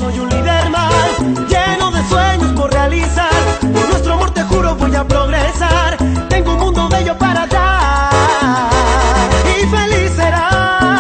soy un líder más, lleno de sueños por realizar. Por nuestro amor te juro voy a progresar. Tengo un mundo bello para dar y feliz serás.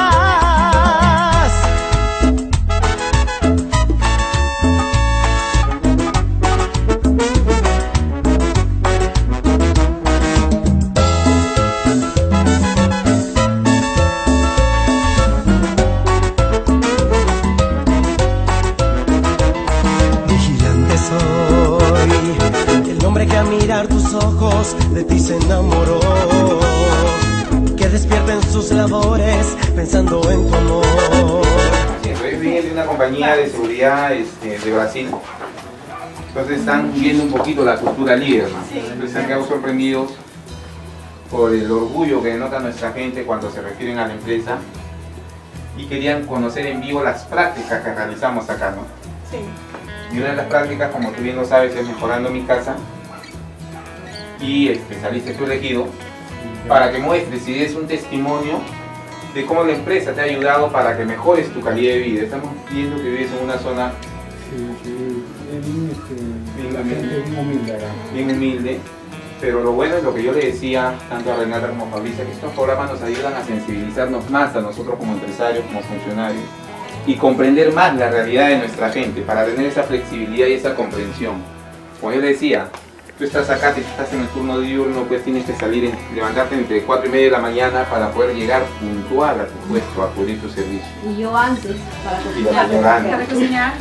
Tus ojos de ti se enamoró, que despierten sus labores pensando en tu amor. Sí, estoy viendo de una compañía de seguridad de Brasil. Entonces están viendo un poquito la cultura líder, ¿no? Entonces se han quedado sorprendidos por el orgullo que denota nuestra gente cuando se refieren a la empresa y querían conocer en vivo las prácticas que realizamos acá, ¿no? Sí. Y una de las prácticas, como tú bien lo sabes, es mejorando mi casa. Y saliste tú elegido para que muestres y des un testimonio de cómo la empresa te ha ayudado para que mejores tu calidad de vida. Estamos viendo que vives en una zona bien humilde, pero lo bueno es lo que yo le decía tanto a Renata como a Fabricia, que estos programas nos ayudan a sensibilizarnos más a nosotros como empresarios, como funcionarios, y comprender más la realidad de nuestra gente, para tener esa flexibilidad y esa comprensión. Como yo le decía, tú estás acá, si estás en el turno diurno, pues tienes que salir, levantarte entre 4:30 de la mañana para poder llegar puntual a tu puesto, a cubrir tu servicio. Y yo antes, para cocinar. Para cocinar.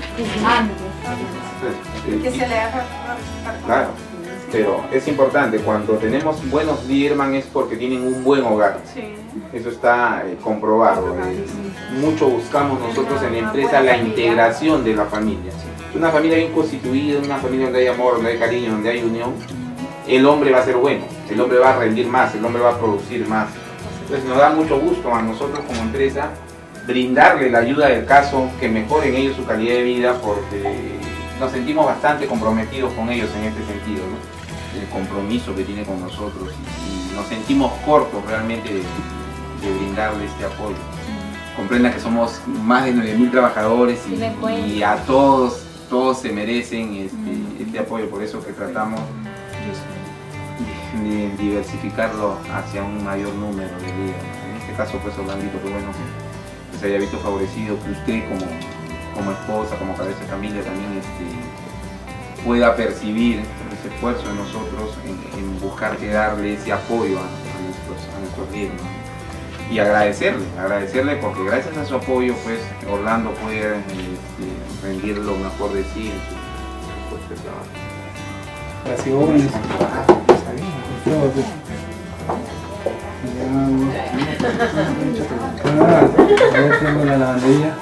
Antes. Que se le haga. Claro, pero es importante, cuando tenemos buenos Leaderman es porque tienen un buen hogar. Sí. Eso está comprobado. Mucho buscamos nosotros en la empresa la integración de la familia. Una familia bien constituida, una familia donde hay amor, donde hay cariño, donde hay unión, el hombre va a ser bueno, el hombre va a rendir más, el hombre va a producir más. Entonces nos da mucho gusto a nosotros como empresa brindarle la ayuda del caso, que mejoren ellos su calidad de vida, porque nos sentimos bastante comprometidos con ellos en este sentido, ¿no? El compromiso que tiene con nosotros y nos sentimos cortos realmente de brindarle este apoyo. Comprenda que somos más de 9.000 trabajadores y a todos se merecen este apoyo, por eso que tratamos de diversificarlo hacia un mayor número de líderes. En este caso pues Orlandito, que bueno que se haya visto favorecido, que usted como esposa, como cabeza de familia también pueda percibir ese esfuerzo de nosotros en buscar que darle ese apoyo a nuestros líderes, ¿no? Y agradecerle porque gracias a su apoyo pues Orlando puede rendir lo mejor de sí en su puesto de trabajo. Gracias, jóvenes. Ya tengo la lavandería.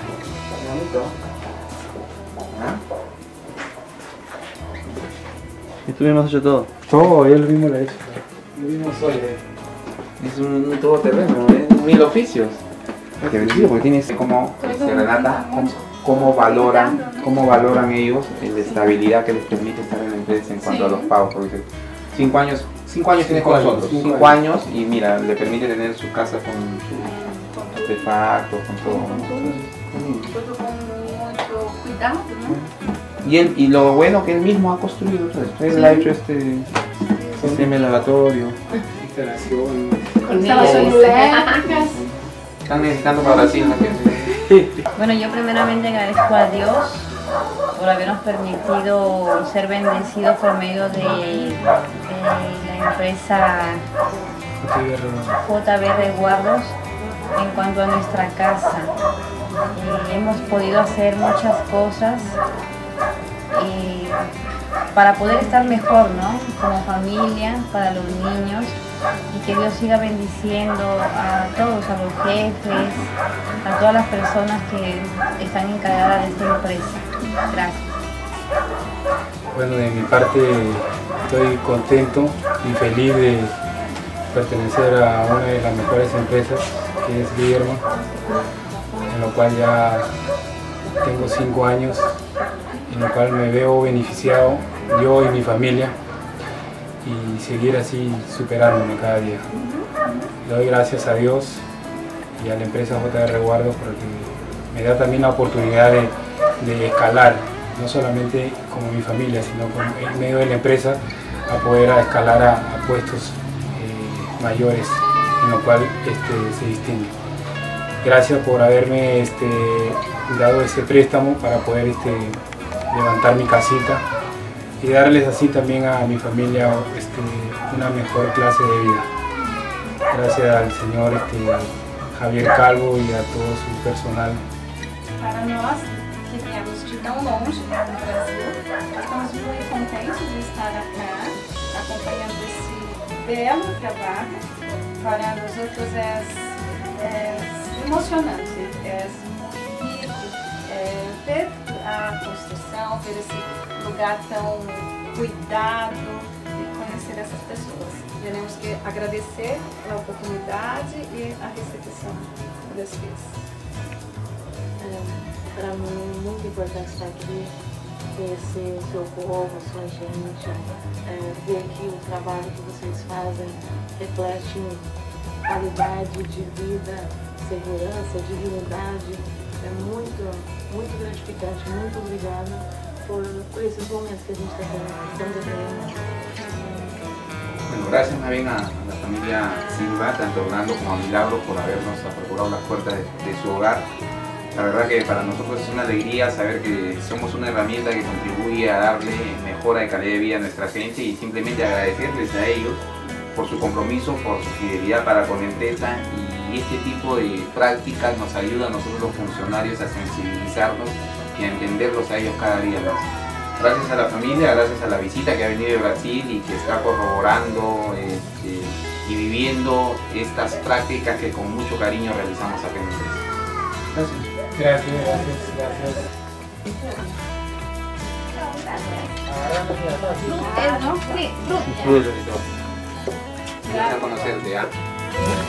¿Y tú mismo has hecho todo? Todo, él mismo lo ha hecho. Yo mismo soy. Es un todoterreno, es 1000 oficios. Porque tienes como Renata, cómo valoran ellos la estabilidad que les permite estar en la empresa en cuanto a los pagos. Porque 5 años tienes con nosotros, 5 años y mira, le permite tener su casa con sus artefactos, con todo. Nosotros con mucho cuidado, ¿no? Y lo bueno que él mismo ha construido todo esto. Él ha hecho este sistema de lavatorio. Instalación. Instalaciones eléctricas. Están necesitando para Brasil la gente. Bueno, yo primeramente agradezco a Dios por habernos permitido ser bendecidos por medio de la empresa JB Resguardos en cuanto a nuestra casa. Hemos podido hacer muchas cosas para poder estar mejor, ¿no? Como familia, para los niños, y que Dios siga bendiciendo a todos, a los jefes, a todas las personas que están encargadas de esta empresa. Gracias. Bueno, de mi parte estoy contento y feliz de pertenecer a una de las mejores empresas, que es Leaderman, en lo cual ya tengo 5 años, en lo cual me veo beneficiado yo y mi familia, y seguir así superándome cada día. Le doy gracias a Dios y a la empresa JB Resguardos porque me da también la oportunidad de escalar, no solamente como mi familia, sino en medio de la empresa, a poder escalar a puestos mayores, en lo cual se distingue. Gracias por haberme dado ese préstamo para poder levantar mi casita y darles así también a mi familia una mejor clase de vida. Gracias al señor Javier Calvo y a todo su personal. Para nós, que viemos de tão longe no Brasil, estamos muito contentes de estar aqui, acompanhando esse belo trabalho. Para nós é emocionante, é muito rico ver a construção, ver esse lugar tão cuidado e conhecer essas pessoas. Teremos que agradecer a oportunidade e a recepção que Deus fez. Para mim é muito importante estar aqui, conhecer o seu povo, a sua gente, ver que o trabalho que vocês fazem reflete qualidade de vida, segurança, dignidade. É muito gratificante. Muito obrigada por esses momentos que a gente está tendo. Bueno, gracias más bien a la familia Silva, tanto Orlando como a Milagros, por habernos aperturado las puertas de su hogar. La verdad que para nosotros es una alegría saber que somos una herramienta que contribuye a darle mejora de calidad de vida a nuestra gente, y simplemente agradecerles a ellos por su compromiso, por su fidelidad para con la empresa, y este tipo de prácticas nos ayuda a nosotros los funcionarios a sensibilizarnos y a entenderlos a ellos cada día más. Gracias a la familia, gracias a la visita que ha venido de Brasil y que está corroborando y viviendo estas prácticas que con mucho cariño realizamos acá en la empresa. Gracias. Frutas, ¿no? Sí, frutas. Gracias a conocerte,